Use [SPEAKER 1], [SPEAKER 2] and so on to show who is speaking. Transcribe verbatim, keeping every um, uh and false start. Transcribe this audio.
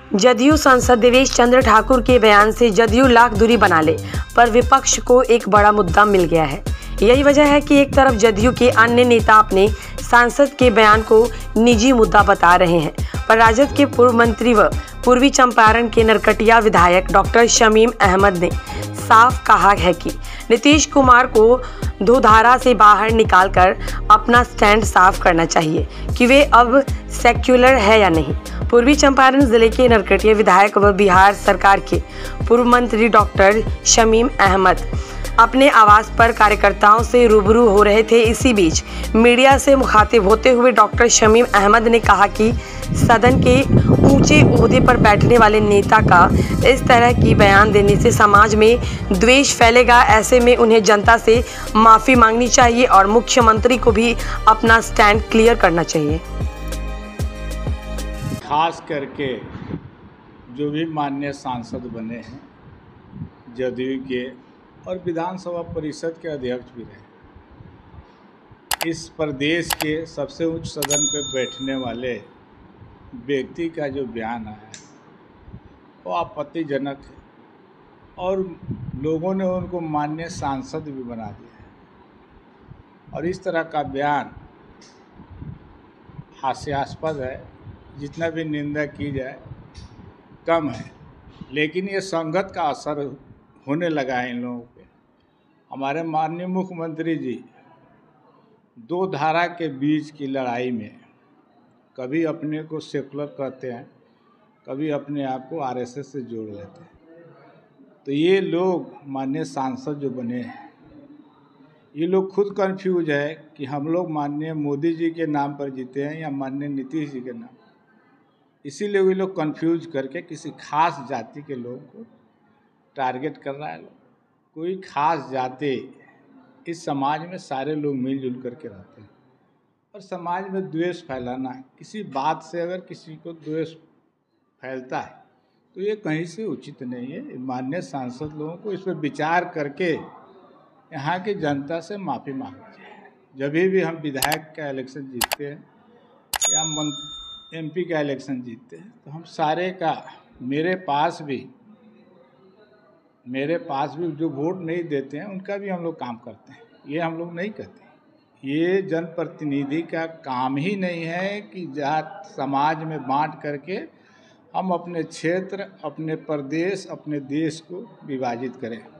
[SPEAKER 1] जदयू सांसद देवेश चंद्र ठाकुर के बयान से जदयू लाख दूरी बना ले, पर विपक्ष को एक बड़ा मुद्दा मिल गया है। यही वजह है कि एक तरफ जदयू के अन्य नेता अपने सांसद के बयान को निजी मुद्दा बता रहे हैं, पर राजद के पूर्व मंत्री व पूर्वी चंपारण के नरकटिया विधायक डॉक्टर शमीम अहमद ने साफ कहा है कि नीतीश कुमार को धोधारा से बाहर निकालकर अपना स्टैंड साफ करना चाहिए कि वे अब सेक्युलर है या नहीं। पूर्वी चंपारण जिले के नरकटिया विधायक व बिहार सरकार के पूर्व मंत्री डॉक्टर शमीम अहमद अपने आवास पर कार्यकर्ताओं से रूबरू हो रहे थे। इसी बीच मीडिया से मुखातिब होते हुए डॉक्टर शमीम अहमद ने कहा कि सदन के ऊंचे ओहदे पर बैठने वाले नेता का इस तरह की बयान देने से समाज में द्वेष फैलेगा। ऐसे में उन्हें जनता से माफ़ी मांगनी चाहिए और मुख्यमंत्री को भी अपना स्टैंड क्लियर करना चाहिए।
[SPEAKER 2] खास करके जो भी माननीय सांसद बने हैं जदयू के और विधानसभा परिषद के अध्यक्ष भी रहे, इस प्रदेश के सबसे उच्च सदन पर बैठने वाले व्यक्ति का जो बयान आया है वो आपत्तिजनक है और लोगों ने उनको माननीय सांसद भी बना दिया है। और इस तरह का बयान हास्यास्पद है, जितना भी निंदा की जाए कम है, लेकिन ये संगत का असर होने लगा है इन लोगों पे। हमारे माननीय मुख्यमंत्री जी दो धारा के बीच की लड़ाई में कभी अपने को सेकुलर कहते हैं, कभी अपने आप को आरएसएस से जोड़ लेते हैं। तो ये लोग माननीय सांसद जो बने हैं ये लोग खुद कंफ्यूज है कि हम लोग माननीय मोदी जी के नाम पर जीते हैं या माननीय नीतीश जी के नाम। इसीलिए वे लोग कंफ्यूज करके किसी खास जाति के लोगों को टारगेट कर रहा है। लोग कोई खास जाति, इस समाज में सारे लोग मिलजुल करके रहते हैं और समाज में द्वेष फैलाना, किसी बात से अगर किसी को द्वेष फैलता है तो ये कहीं से उचित नहीं है। माननीय सांसद लोगों को इस पर विचार करके यहाँ की जनता से माफ़ी मांगनी चाहिए। जब भी हम विधायक का इलेक्शन जीतते हैं या एमपी का इलेक्शन जीतते हैं तो हम सारे का मेरे पास भी मेरे पास भी जो वोट नहीं देते हैं उनका भी हम लोग काम करते हैं। ये हम लोग नहीं करते। ये जनप्रतिनिधि का काम ही नहीं है कि जात समाज में बांट करके हम अपने क्षेत्र, अपने प्रदेश, अपने देश को विभाजित करें।